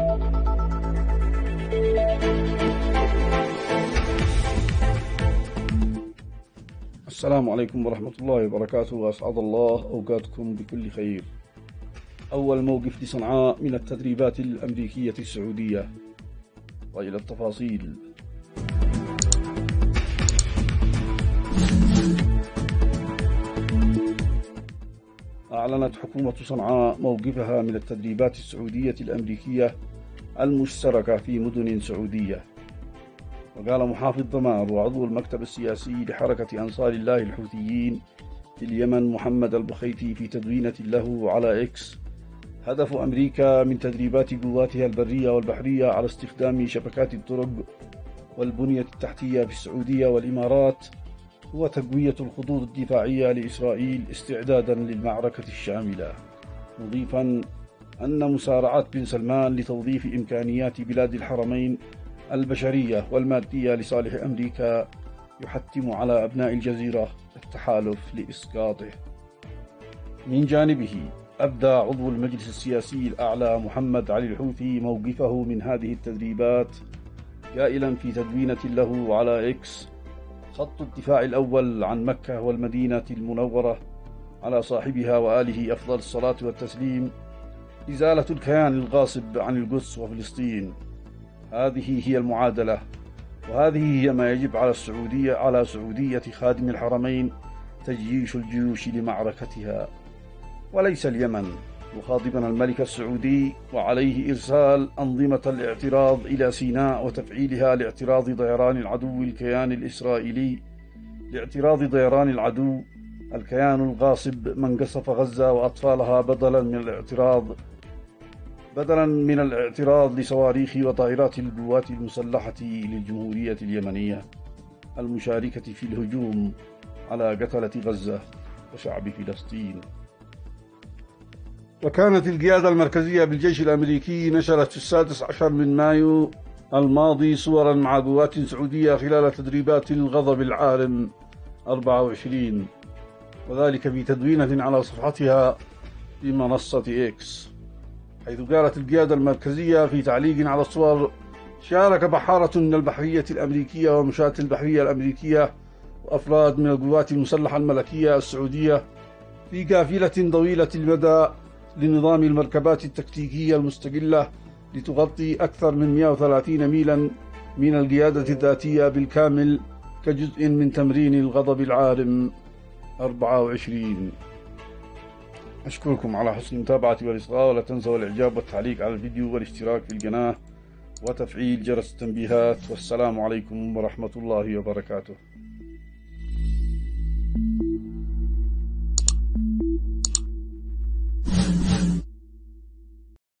السلام عليكم ورحمة الله وبركاته، وأسعد الله أوقاتكم بكل خير. أول موقف لصنعاء من التدريبات الأمريكية السعودية، وإلى التفاصيل. أعلنت حكومة صنعاء موقفها من التدريبات السعودية الأمريكية المشتركة في مدن سعودية. وقال محافظ ضمار وعضو المكتب السياسي لحركة أنصار الله الحوثيين في اليمن محمد البخيتي في تدوينة له على إكس: هدف أمريكا من تدريبات قواتها البرية والبحرية على استخدام شبكات الطرق والبنية التحتية في السعودية والإمارات هو تقوية الخطوط الدفاعية لإسرائيل استعدادا للمعركة الشاملة، مضيفا أن مسارعة بن سلمان لتوظيف إمكانيات بلاد الحرمين البشرية والمادية لصالح أمريكا يحتم على أبناء الجزيرة التحالف لإسقاطه. من جانبه أبدى عضو المجلس السياسي الأعلى محمد علي الحوثي موقفه من هذه التدريبات، قائلا في تدوينة له على إكس: خط الدفاع الأول عن مكة والمدينة المنورة على صاحبها وآله أفضل الصلاة والتسليم إزالة الكيان الغاصب عن القدس وفلسطين. هذه هي المعادلة، وهذه هي ما يجب على سعودية خادم الحرمين تجيش الجيوش لمعركتها، وليس اليمن، مخاطبا الملك السعودي وعليه إرسال أنظمة الاعتراض إلى سيناء وتفعيلها لاعتراض ضيران العدو الكيان الإسرائيلي، لاعتراض ضيران العدو الكيان الغاصب من قصف غزة وأطفالها، بدلا من الاعتراض لصواريخ وطائرات القوات المسلحة للجمهورية اليمنية المشاركة في الهجوم على قتلة غزة وشعب فلسطين. وكانت القيادة المركزية بالجيش الأمريكي نشرت في 16 من مايو الماضي صورا مع قوات سعودية خلال تدريبات الغضب العارم 24، وذلك في تدوينة على صفحتها في منصة إكس، حيث قالت القيادة المركزية في تعليق على الصور: شارك بحارة من البحرية الأمريكية ومشاة البحرية الأمريكية وأفراد من القوات المسلحة الملكية السعودية في قافلة طويلة المدى لنظام المركبات التكتيكية المستقلة لتغطي أكثر من 130 ميلا من القيادة الذاتية بالكامل كجزء من تمرين الغضب العارم 24. أشكركم على حسن المتابعة والإصغاء، ولا تنسوا الإعجاب والتعليق على الفيديو والاشتراك في القناة وتفعيل جرس التنبيهات. والسلام عليكم ورحمة الله وبركاته.